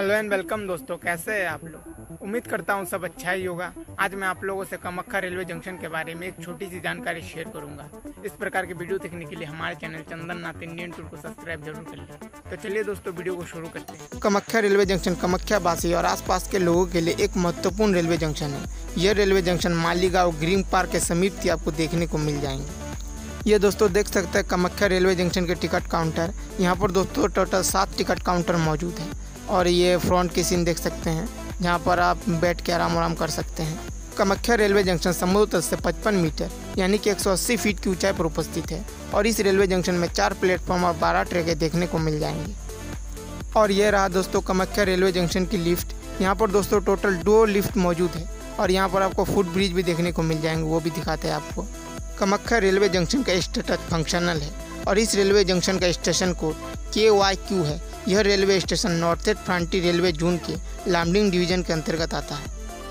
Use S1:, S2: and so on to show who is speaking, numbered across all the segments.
S1: Hello and welcome दोस्तों, कैसे हैं आप लोग। उम्मीद करता हूँ सब अच्छा ही होगा। आज मैं आप लोगों से कामाख्या रेलवे जंक्शन के बारे में एक छोटी सी जानकारी शेयर करूंगा। इस प्रकार की वीडियो देखने के लिए हमारे channel Chandan Nath Indian tour को सब्सक्राइब जरूर कर लें। तो चलिए दोस्तों, वीडियो को शुरू करते हैं। कामाख्या रेलवे जंक्शन कामाख्या वासी और आसपास के लोगों के लिए एक महत्वपूर्ण रेलवे जंक्शन है। यह railway junction Maligaon green park के समीप ही आपको देखने को मिल जाएंगे। ये दोस्तों देख सकते हैं कामाख्या रेलवे जंक्शन के टिकट काउंटर। यहाँ पर दोस्तों टोटल 7 टिकट काउंटर मौजूद है और ये फ्रंट की सीन देख सकते हैं, जहाँ पर आप बैठ के आराम कर सकते हैं। कामाख्या रेलवे जंक्शन समुद्र तल से 55 मीटर यानी कि 180 फीट की ऊंचाई पर उपस्थित है और इस रेलवे जंक्शन में 4 प्लेटफॉर्म और 12 ट्रैकें देखने को मिल जाएंगी। और ये रहा दोस्तों कामाख्या रेलवे जंक्शन की लिफ्ट। यहाँ पर दोस्तों टोटल 2 लिफ्ट मौजूद है और यहाँ पर आपको फुट ब्रिज भी देखने को मिल जाएंगे, वो भी दिखाते हैं आपको। कामाख्या रेलवे जंक्शन का स्टेटस फंक्शनल है और इस रेलवे जंक्शन का स्टेशन कोड KYQ है। यह railway station north east frontier railway zone के लामडिंग डिवीजन के अंतर्गत आता है।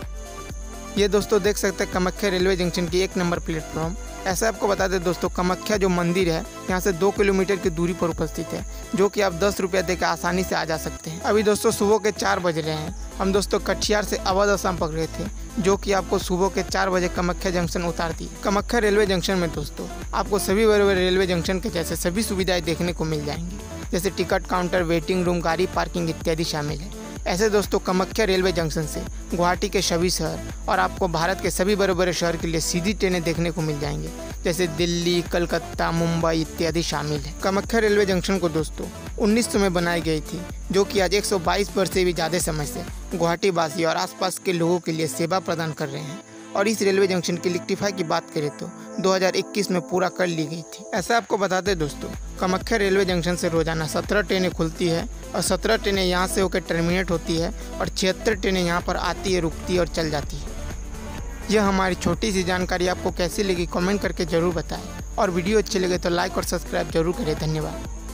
S1: ये दोस्तों देख सकते हैं कामाख्या रेलवे जंक्शन की 1 नंबर प्लेटफॉर्म। ऐसा आपको बता दें दोस्तों, कामाख्या जो मंदिर है यहाँ से 2 किलोमीटर की दूरी पर उपस्थित है, जो कि आप 10 रुपये देकर आसानी से आ जा सकते हैं। अभी दोस्तों सुबह के 4 बज रहे हैं। हम दोस्तों कटिहार से अवध असम पकड़े थे, जो कि आपको सुबह के 4 बजे कामाख्या जंक्शन उतारती है। कामाख्या रेलवे जंक्शन में दोस्तों आपको सभी बड़े बड़े रेलवे जंक्शन के जैसे सभी सुविधाएं देखने को मिल जाएंगी, जैसे टिकट काउंटर, वेटिंग रूम, गाड़ी पार्किंग इत्यादि शामिल है। ऐसे दोस्तों कामाख्या रेलवे जंक्शन से गुवाहाटी के सभी शहर और आपको भारत के सभी बड़े बड़े शहर के लिए सीधी ट्रेनें देखने को मिल जाएंगे, जैसे दिल्ली, कलकत्ता, मुंबई इत्यादि शामिल है। कामाख्या रेलवे जंक्शन को दोस्तों 1900 में बनाई गई थी, जो कि आज 122 वर्ष से भी ज़्यादा समय से गुवाहाटी वासी और आसपास के लोगों के लिए सेवा प्रदान कर रहे हैं। और इस रेलवे जंक्शन की इलेक्ट्रीफाई की बात करें तो 2021 में पूरा कर ली गई थी। ऐसा आपको बता दें दोस्तों, कामाख्या रेलवे जंक्शन से रोजाना 17 ट्रेनें खुलती है और 17 ट्रेनें यहाँ से होकर टर्मिनेट होती है और 76 ट्रेनें यहाँ पर आती है, रुकती है और चल जाती है। यह हमारी छोटी सी जानकारी आपको कैसी लगी कमेंट करके ज़रूर बताएं और वीडियो अच्छी लगे तो लाइक और सब्सक्राइब जरूर करें। धन्यवाद।